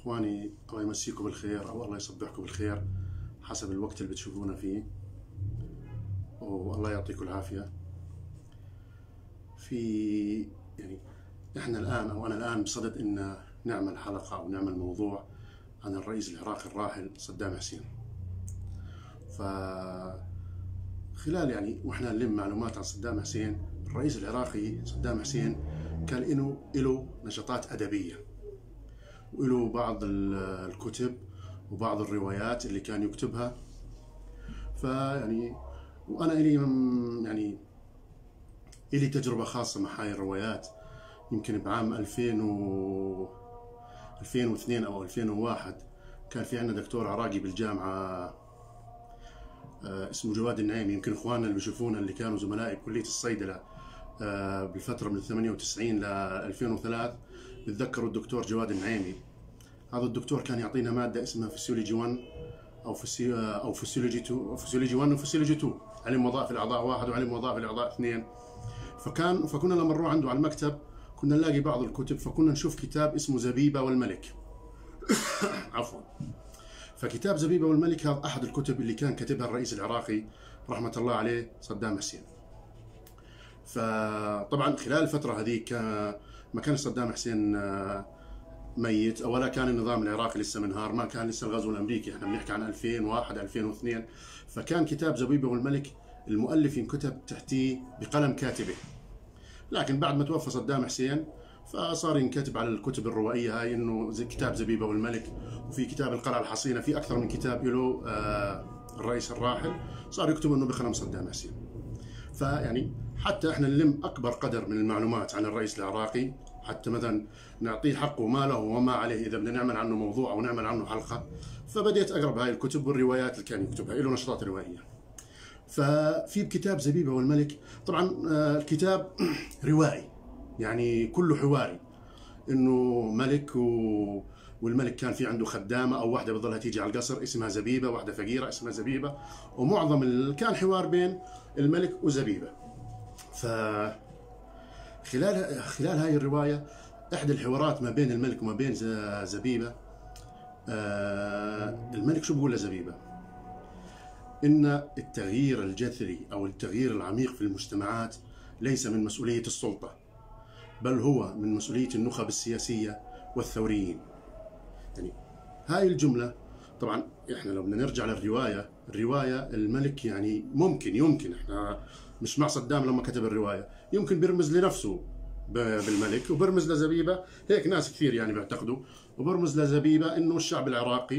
إخواني، الله يمسيكم بالخير أو الله يصبحكم بالخير حسب الوقت اللي بتشوفونا فيه، والله يعطيكم العافية. يعني إحنا الآن أو أنا الآن بصدد إن نعمل حلقة أو نعمل موضوع عن الرئيس العراقي الراحل صدام حسين. خلال وإحنا نلم معلومات عن صدام حسين، الرئيس العراقي صدام حسين كان له نشاطات أدبية، وله بعض الكتب وبعض الروايات اللي كان يكتبها. وأنا إلي تجربة خاصة مع هاي الروايات. يمكن بعام 2002 أو 2001 كان في عندنا دكتور عراقي بالجامعة اسمه جواد النعيمي. يمكن إخواننا اللي بيشوفونا اللي كانوا زملائي بكلية الصيدلة بالفترة من 98 ل 2003 بتذكروا الدكتور جواد النعيمي. هذا الدكتور كان يعطينا مادة اسمها فسيولوجي 1 أو فسيولوجي 2، فسيولوجي 1 وفسيولوجي 2، علم وظائف الأعضاء 1 وعلم وظائف الأعضاء 2. فكنا لما نروح عنده على المكتب كنا نلاقي بعض الكتب، فكنا نشوف كتاب اسمه زبيبة والملك. عفوا. فكتاب زبيبة والملك هذا أحد الكتب اللي كان كتبها الرئيس العراقي رحمة الله عليه صدام حسين. فطبعا خلال الفترة هذه ما كان صدام حسين ميت، ولا كان النظام العراقي لسه منهار، ما كان لسه الغزو الأمريكي، احنا بنحكي عن 2001 2002. فكان كتاب زبيبة والملك المؤلف ينكتب تحتيه بقلم كاتبه، لكن بعد ما توفى صدام حسين فصار ينكتب على الكتب الروائية هاي انه زي كتاب زبيبة والملك، وفي كتاب القلعة الحصينة، في أكثر من كتاب له الرئيس الراحل صار يكتب انه بقلم صدام حسين. حتى احنا نلم أكبر قدر من المعلومات عن الرئيس العراقي، حتى مثلا نعطيه حقه ما له وما عليه إذا بدنا نعمل عنه موضوع أو نعمل عنه حلقة. فبديت أقرب هاي الكتب والروايات اللي كان يكتبها، له نشاطات روائية. ففي بكتاب زبيبة والملك طبعا الكتاب روائي، كله حواري، إنه ملك والملك كان في عنده خدامة أو واحدة بتضلها تيجي على القصر اسمها زبيبة، واحدة فقيرة اسمها زبيبة، ومعظم كان حوار بين الملك وزبيبة. خلال هاي الرواية إحدى الحوارات ما بين الملك وما بين زبيبة، الملك شو بقول لزبيبة؟ إن التغيير الجذري أو التغيير العميق في المجتمعات ليس من مسؤولية السلطة، بل هو من مسؤولية النخب السياسية والثوريين. هاي الجملة طبعا إحنا لو بدنا نرجع للرواية، الملك يمكن إحنا مش مع صدام لما كتب الرواية، يمكن بيرمز لنفسه بالملك وبرمز لزبيبة، هيك ناس كثير بيعتقدوا، وبرمز لزبيبة إنه الشعب العراقي.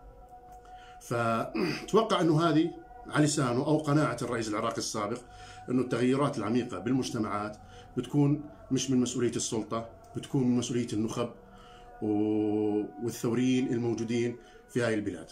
فتوقع إنه هذه على لسانه أو قناعة الرئيس العراقي السابق إنه التغيرات العميقة بالمجتمعات بتكون مش من مسؤولية السلطة، بتكون من مسؤولية النخب والثوريين الموجودين في هاي البلاد.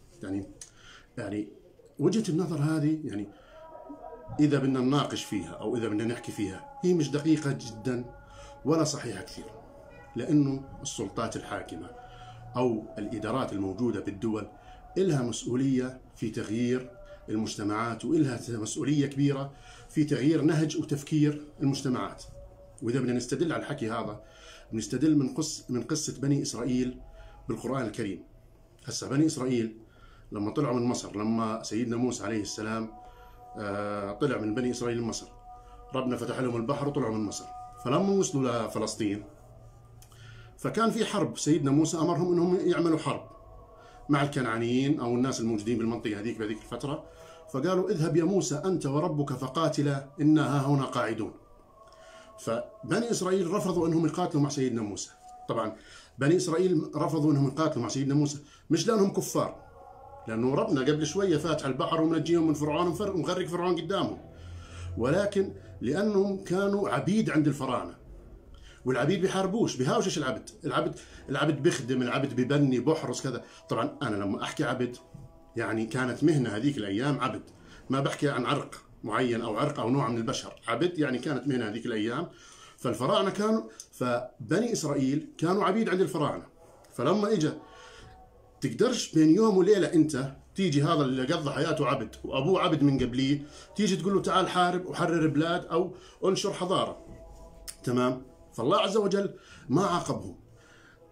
وجهة النظر هذه إذا بدنا نناقش فيها أو إذا بدنا نحكي فيها هي مش دقيقة جدا ولا صحيحة كثير، لأنه السلطات الحاكمة أو الإدارات الموجودة بالدول إلها مسؤولية في تغيير المجتمعات، وإلها مسؤولية كبيرة في تغيير نهج وتفكير المجتمعات. وإذا بدنا نستدل على الحكي هذا بنستدل من قصة بني إسرائيل بالقرآن الكريم. هسا بني إسرائيل لما طلعوا من مصر، لما سيدنا موسى عليه السلام طلع من بني إسرائيل من مصر، ربنا فتح لهم البحر وطلعوا من مصر. فلما وصلوا لفلسطين فكان في حرب، سيدنا موسى أمرهم أنهم يعملوا حرب مع الكنعانيين أو الناس الموجودين بالمنطقة هذيك بهذيك الفترة. فقالوا اذهب يا موسى أنت وربك فقاتلا إنا هنا قاعدون. فبني إسرائيل رفضوا أنهم يقاتلوا مع سيدنا موسى. طبعا بني إسرائيل رفضوا أنهم يقاتلوا مع سيدنا موسى مش لأنهم كفار، لأنه ربنا قبل شوية فاتح البحر ومنجيهم من فرعون ومغرق فرعون قدامهم، ولكن لأنهم كانوا عبيد عند الفراعنة، والعبيد بيحاربوش بيهاوشش العبد بيخدم، العبد ببني بحرس كذا. طبعا أنا لما أحكي عبد كانت مهنة هذيك الأيام عبد، ما بحكي عن عرق معين أو عرق أو نوع من البشر، عبد كانت مهنة هذيك الأيام. فالفراعنة فبني إسرائيل كانوا عبيد عند الفراعنة. فلما إجا تقدرش بين يوم وليلة أنت تيجي هذا اللي قضى حياته عبد وأبوه عبد من قبليه تيجي تقول له تعال حارب وحرر بلاد أو انشر حضارة، تمام؟ فالله عز وجل ما عاقبهم،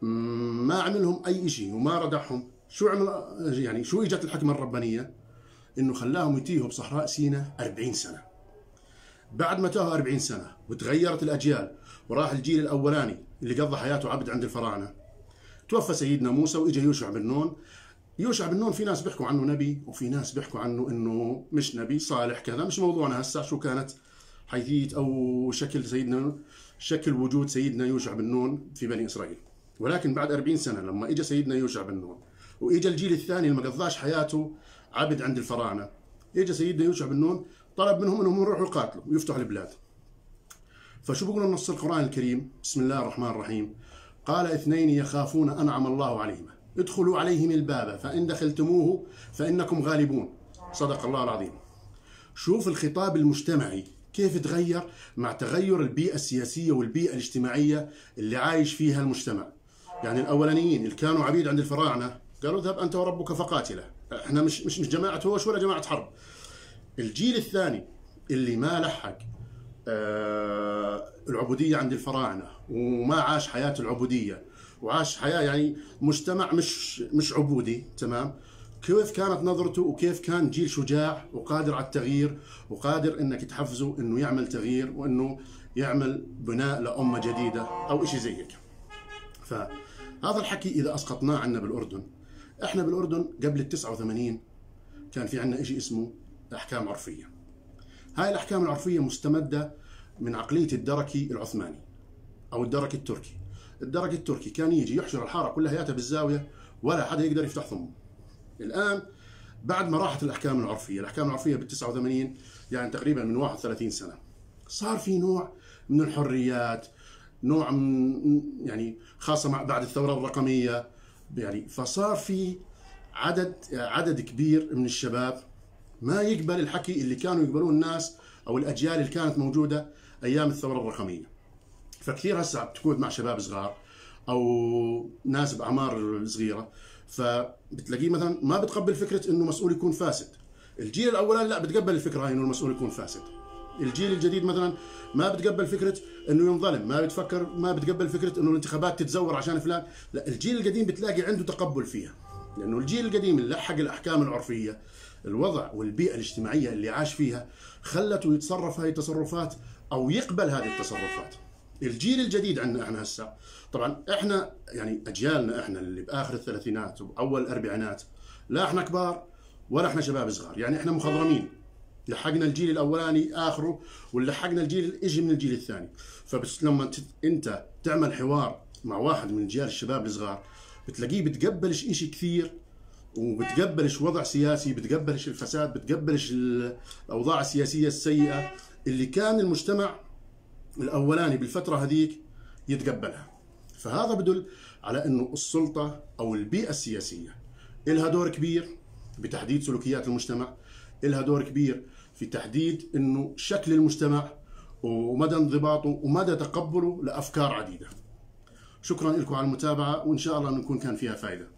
ما عملهم اي شيء وما ردعهم. شو عمل يعني؟ شو اجت الحكمه الربانيه؟ انه خلاهم يتيهوا بصحراء سيناء 40 سنه. بعد ما تاهوا 40 سنه وتغيرت الاجيال وراح الجيل الاولاني اللي قضى حياته عبد عند الفراعنه، توفى سيدنا موسى واجا يوشع بن نون. يوشع بن نون في ناس بيحكوا عنه نبي وفي ناس بيحكوا عنه انه مش نبي صالح، كذا مش موضوعنا هسه شو كانت حيثيه او شكل وجود سيدنا يوشع بن نون في بني اسرائيل. ولكن بعد 40 سنه لما اجى سيدنا يوشع بن نون واجى الجيل الثاني اللي ما قضاش حياته عبد عند الفراعنه، اجى سيدنا يوشع بن نون طلب منهم انهم يروحوا يقاتلوا ويفتحوا البلاد. فشو بيقول النص القرآن الكريم؟ بسم الله الرحمن الرحيم: قال اثنين يخافون أنعم الله عليهما ادخلوا عليهم الباب فإن دخلتموه فإنكم غالبون. صدق الله العظيم. شوف الخطاب المجتمعي كيف تغير مع تغير البيئة السياسية والبيئة الاجتماعية اللي عايش فيها المجتمع. يعني الأولانيين اللي كانوا عبيد عند الفراعنة قالوا اذهب أنت وربك فقاتله، احنا مش جماعة هوش ولا جماعة حرب. الجيل الثاني اللي ما لحق العبودية عند الفراعنة وما عاش حياة العبودية وعاش حياة يعني مجتمع مش عبودي، تمام؟ كيف كانت نظرته وكيف كان جيل شجاع وقادر على التغيير وقادر انك تحفزه انه يعمل تغيير وانه يعمل بناء لأمة جديدة او اشي زي هيك. فهذا الحكي اذا اسقطناه عنا بالاردن، احنا بالاردن قبل ال 89 كان في عنا اشي اسمه احكام عرفية. هاي الاحكام العرفية مستمدة من عقلية الدركي العثماني او الدركي التركي. الدركي التركي كان يجي يحشر الحارة كلها بالزاوية ولا حدا يقدر يفتح ثمه. الآن بعد ما راحت الأحكام العرفية بال 89 يعني تقريبا من 31 سنة، صار في نوع من الحريات، نوع من يعني خاصة بعد الثورة الرقمية يعني، فصار في عدد كبير من الشباب ما يقبل الحكي اللي كانوا يقبلوه الناس أو الأجيال اللي كانت موجودة أيام الثورة الرقمية. فكثير هسه بتكون مع شباب صغار أو ناس بأعمار صغيرة، فبتلاقيه مثلا ما بتقبل فكره انه مسؤول يكون فاسد. الجيل الاولاني لا بتقبل الفكره هاي انه المسؤول يكون فاسد. الجيل الجديد مثلا ما بتقبل فكره انه ينظلم، ما بتقبل فكره انه الانتخابات تتزور عشان فلان. لا، الجيل القديم بتلاقي عنده تقبل فيها، لانه الجيل القديم اللي لحق الاحكام العرفيه، الوضع والبيئه الاجتماعيه اللي عاش فيها خلته يتصرف هاي التصرفات او يقبل هذه التصرفات. الجيل الجديد عندنا احنا هسه، طبعا احنا يعني اجيالنا احنا اللي باخر الثلاثينات واول الاربعينات، لا احنا كبار ولا احنا شباب صغار، يعني احنا مخضرمين، لحقنا الجيل الاولاني اخره ولحقنا الجيل اللي اجى من الجيل الثاني. فبس لما انت تعمل حوار مع واحد من جيال الشباب الصغار بتلاقيه بتقبلش اشي كثير وبتقبلش وضع سياسي، بتقبلش الفساد، بتقبلش الاوضاع السياسيه السيئه اللي كان المجتمع الاولاني بالفتره هذيك يتقبلها. فهذا بدل على انه السلطه او البيئه السياسيه لها دور كبير بتحديد سلوكيات المجتمع، لها دور كبير في تحديد انه شكل المجتمع ومدى انضباطه ومدى تقبله لافكار عديده. شكرا لكم على المتابعه، وان شاء الله نكون كان فيها فائده.